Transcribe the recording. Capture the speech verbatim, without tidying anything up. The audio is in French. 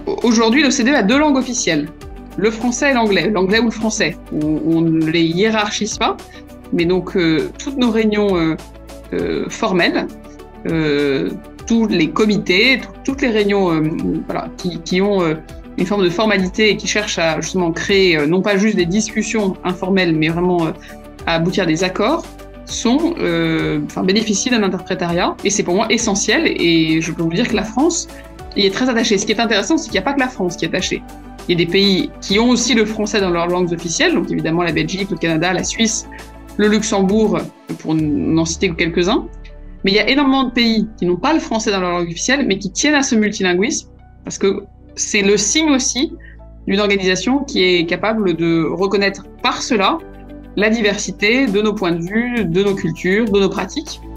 Aujourd'hui, l'O C D E a deux langues officielles, le français et l'anglais, l'anglais ou le français. On, on ne les hiérarchise pas, mais donc euh, toutes nos réunions euh, euh, formelles, euh, tous les comités, toutes les réunions euh, voilà, qui, qui ont euh, une forme de formalité et qui cherchent à justement créer euh, non pas juste des discussions informelles, mais vraiment euh, à aboutir à des accords, sont, euh, enfin, bénéficient d'un interprétariat. Et c'est pour moi essentiel. Et je peux vous dire que la France y est très attachée. Ce qui est intéressant, c'est qu'il n'y a pas que la France qui est attachée. Il y a des pays qui ont aussi le français dans leurs langues officielles, donc évidemment la Belgique, le Canada, la Suisse, le Luxembourg, pour n'en citer que quelques-uns. Mais il y a énormément de pays qui n'ont pas le français dans leur langue officielle, mais qui tiennent à ce multilinguisme, parce que c'est le signe aussi d'une organisation qui est capable de reconnaître par cela la diversité de nos points de vue, de nos cultures, de nos pratiques.